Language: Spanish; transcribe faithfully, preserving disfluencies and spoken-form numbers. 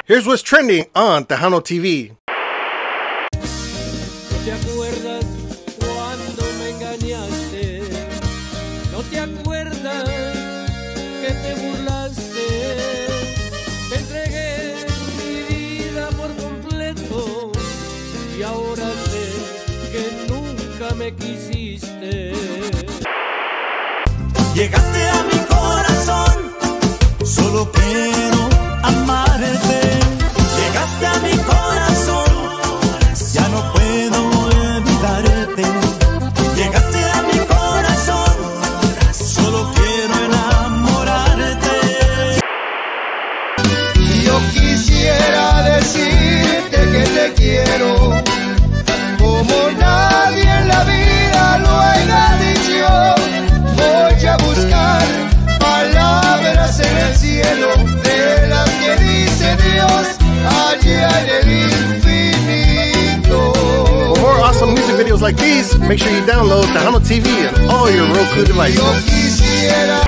Here's what's trending on Tejano T V. ¿No te acuerdas cuando me engañaste? ¿No te acuerdas que te burlaste? Te entregué mi vida por completo y ahora sé que nunca me quisiste. Llegaste a mi corazón, solo quiero amarte. Llegaste a mi corazón, ya no puedo olvidarte. Llegaste a mi corazón, solo quiero enamorarte. Yo quisiera decirte que te quiero, como nadie en la vida lo haya dicho. Voy a buscar palabras en el cielo, de las que dice Dios allá en el infinito. For more awesome music videos like these, make sure you download Tejano T V on all your Roku devices. Yo quisiera